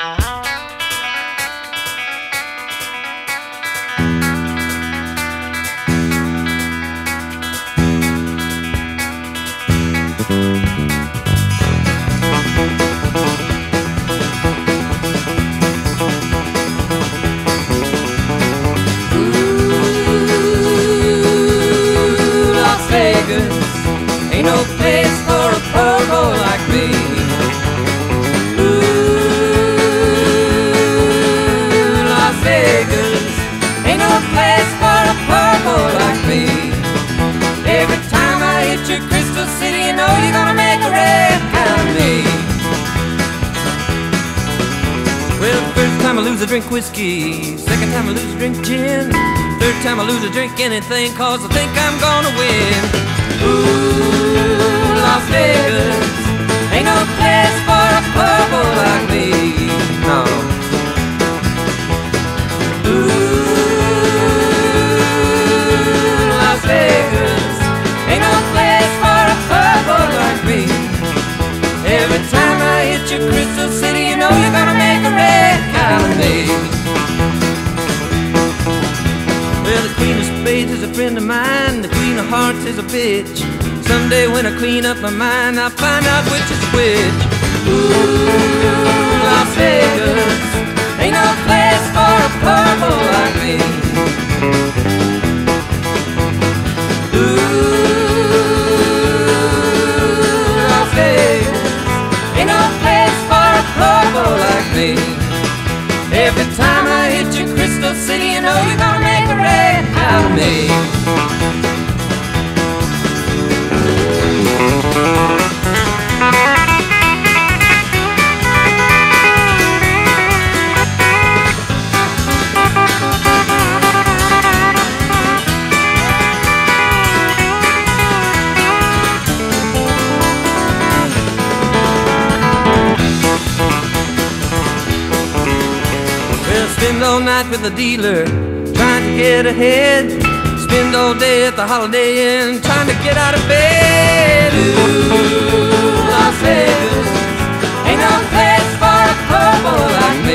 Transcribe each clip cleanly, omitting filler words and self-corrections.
Ain't no place for a poor boy like me. Ooh, Las Vegas ain't no place for a poor boy like me. Every time I hit your Crystal City, you know you're gonna make a wreck out of me. Well, the first time I lose, I drink whiskey. Second time I lose, I drink gin. Third time I lose, I drink anything, 'cause I think I'm gonna win. Ooh, Las Vegas ain't no place for a poor boy like me, no. Ooh, Las Vegas ain't no place for a poor boy like me. Every time I hit your Crystal City, you know you're gonna make a wreck out of me. Well, the Queen of Spades is a friend of mine. The Queen of Hearts is a bitch. Someday when I clean up my mind, I'll find out which is which. Ooh, Las Vegas ain't no place for a poor boy like me. Ooh, Las Vegas ain't no place for a poor boy like me. Every time I hit your Crystal City, you know you're gonna make a wreck out of me. Spend all night with the dealer, trying to get ahead. Spend all day at the Holiday Inn, trying to get out of bed. Ooh, Las Vegas ain't no place for a poor boy like me.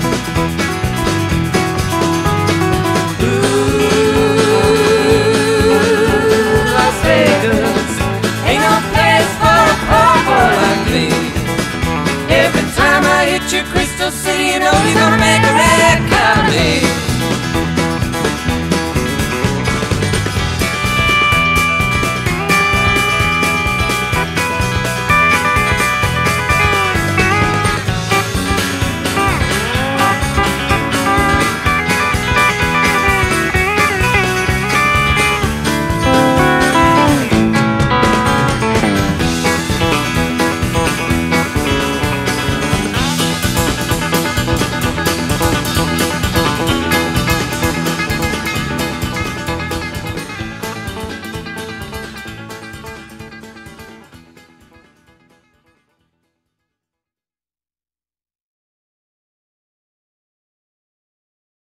Ooh, Las Vegas ain't no place for a poor boy like me. Every time I hit your Crystal City, you know you're gonna make a wreck out of me.